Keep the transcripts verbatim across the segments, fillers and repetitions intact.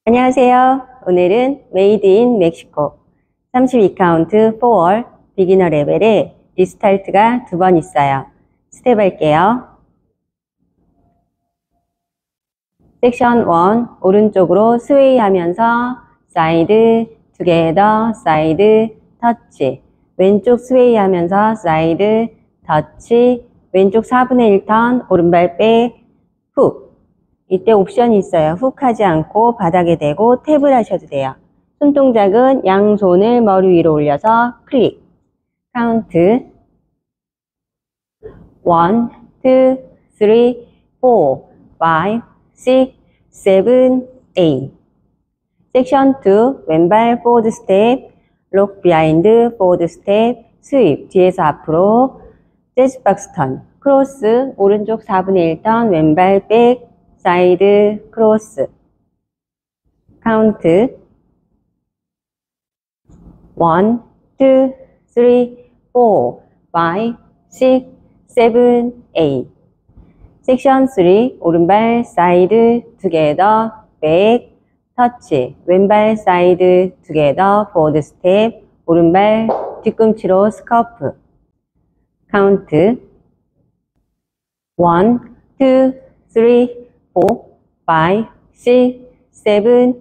안녕하세요. 오늘은 메이드 인 멕시코 삼십이 카운트 포월 비기너 레벨에 리스타트가 두 번 있어요. 스텝 할게요. 섹션 일, 오른쪽으로 스웨이 하면서 사이드, 투게더, 사이드, 터치. 왼쪽 스웨이 하면서 사이드, 터치. 왼쪽 사분의 일 턴, 오른발 백, 훅. 이때 옵션이 있어요. 훅 하지 않고 바닥에 대고 탭을 하셔도 돼요. 손동작은 양손을 머리 위로 올려서 클릭. 카운트 일, 이, 삼, 사, 오, 육, 칠, 팔. 섹션 이, 왼발 포워드 스텝, 록 비하인드 포워드 스텝, 스윕, 뒤에서 앞으로, 재즈 박스 턴, 크로스, 오른쪽 사분의 일 턴, 왼발 백, 사이드, 크로스. 카운트 일, 이, 삼, 사, 오, 육, 칠, 팔. 섹션 삼, 오른발 사이드, 투게더, 백, 터치. 왼발 사이드, 투게더, 포워드 스텝, 오른발 뒤꿈치로 스커프. 카운트 일, 이, 삼, 사, 오, 육, 칠, 팔.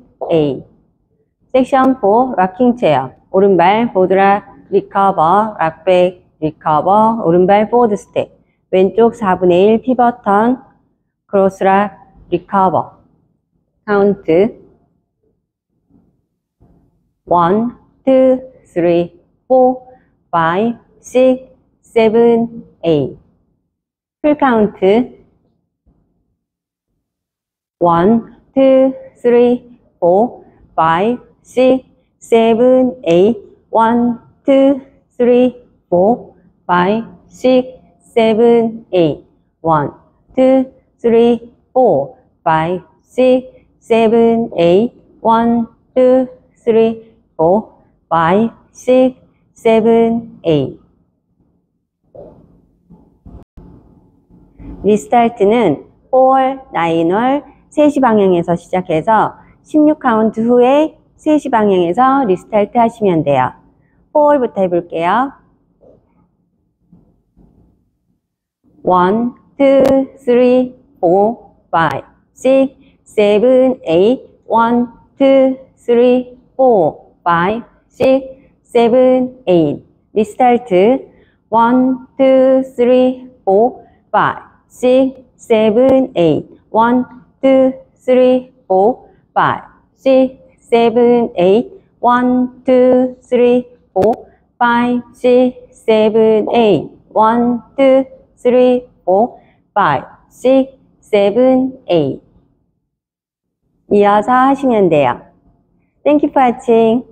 섹션 사, 락킹 체어. 오른발 보드락, 리커버, 락백, 리커버, 오른발 포워드 스텝. 왼쪽 사분의 일 피벗 턴, 크로스락, 리커버. 카운트 일, 이, 삼, 사, 오, 육, 칠, 팔. 풀 카운트 일, 이, 삼, 사, 오, 육, 칠, 팔. 일, 이, 삼, 사, 오, 육, 칠, 팔. 일, 이, 삼, 사, 오, 육, 칠, 팔. 일, 이, 삼, 사, 오, 육, 칠, 팔. 리스타트는 사월, 구월, 세 시 방향에서 시작해서 십육 카운트 후에 세 시 방향에서 리스타트 하시면 돼요. 사월부터 해볼게요. 일, 이, 삼, 사, 오, 육, 칠, 팔. 일, 이, 삼, 사, 오, 육, 칠, 팔. 리스타트 일, 이, 삼, 오, 육, 칠, 팔. 일, 이, 삼, 사, 오, 육, 칠, 팔. 일, 이, 삼, 사, 오, 육, 칠, 팔. 일, 이, 삼, 사, 오, 육, 칠, 팔. 이어서 하시면 돼요. Thank you for watching.